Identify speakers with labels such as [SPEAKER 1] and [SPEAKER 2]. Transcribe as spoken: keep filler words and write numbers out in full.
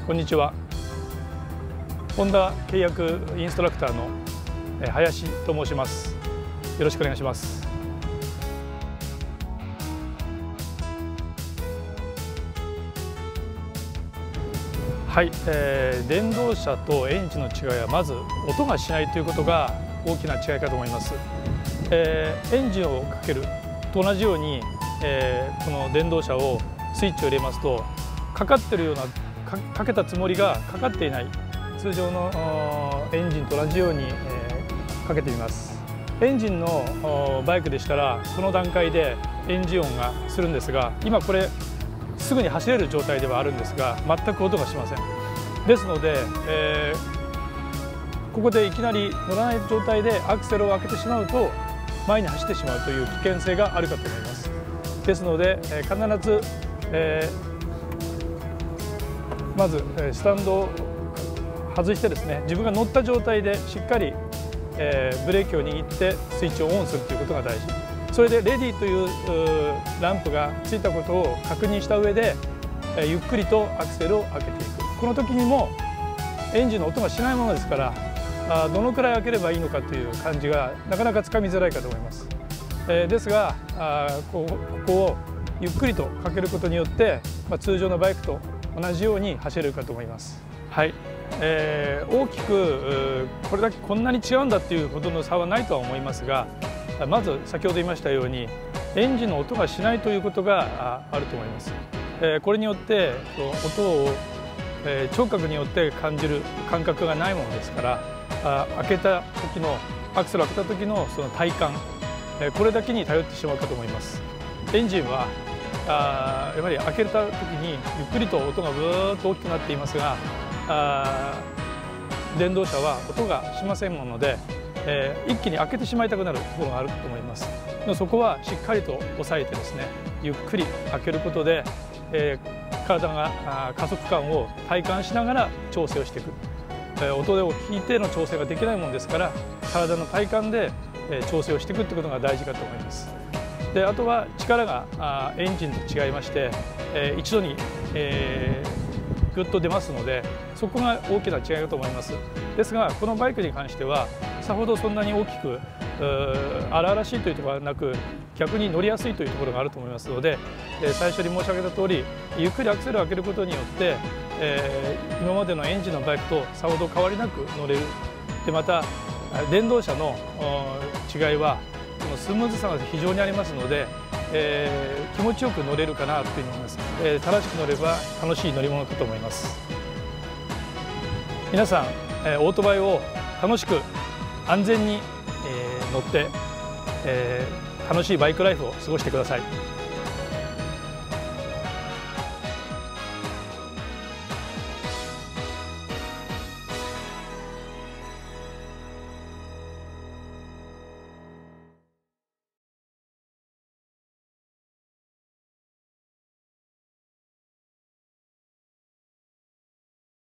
[SPEAKER 1] こんにちは。ホンダ契約インストラクターの林と申します。よろしくお願いします。はい、えー、電動車とエンジンの違いはまず音がしないということが大きな違いかと思います。えー、エンジンをかけると同じように、えー、この電動車をスイッチを入れますとかかっているような か, かけたつもりがかかっていない通常のエンジンと同じように、えー、かけてみます。エンジンのバイクでしたらこの段階でエンジン音がするんですが、今これすぐに走れる状態ではあるんですが全く音がしません。ですので、えー、ここでいきなり乗らない状態でアクセルを開けてしまうと前に走ってしまうという危険性があるかと思います。ですので、えー、必ず、えーまずスタンドを外してですね、自分が乗った状態でしっかり、えー、ブレーキを握ってスイッチをオンするということが大事。それでレディーというランプがついたことを確認した上で、えー、ゆっくりとアクセルを開けていく。この時にもエンジンの音がしないものですから、あどのくらい開ければいいのかという感じがなかなかつかみづらいかと思います。えー、ですがあこここをゆっくりとかけることによって、まあ、通常のバイクと同じように走れるかと思います。はい、えー、大きくこれだけこんなに違うんだっていうほどの差はないとは思いますが、まず先ほど言いましたようにエンジンの音がしないということがあると思います。えー、これによって音を、えー、聴覚によって感じる感覚がないものですから、あ開けた時のアクセルを開けた時のその体感、えー、これだけに頼ってしまうかと思います。エンジンはあやはり開けた時にゆっくりと音がブーッと大きくなっていますが、あ電動車は音がしませんもので、えー、一気に開けてしまいたくなるところがあると思います。そこはしっかりと押さえてですね、ゆっくり開けることで、えー、体が加速感を体感しながら調整をしていく、えー、音を聞いての調整ができないものですから体の体感で、えー、調整をしていくということが大事かと思います。であとは力があエンジンと違いまして、えー、一度に、えー、ぐっと出ますのでそこが大きな違いだと思います。ですがこのバイクに関してはさほどそんなに大きく荒々しいというところはなく逆に乗りやすいというところがあると思いますので、えー、最初に申し上げた通りゆっくりアクセルを開けることによって、えー、今までのエンジンのバイクとさほど変わりなく乗れる。でまた電動車の違いはスムーズさが非常にありますので、えー、気持ちよく乗れるかなというふうに思います。えー、正しく乗れば楽しい乗り物かと思います。皆さん、えー、オートバイを楽しく安全に、えー、乗って、えー、楽しいバイクライフを過ごしてください。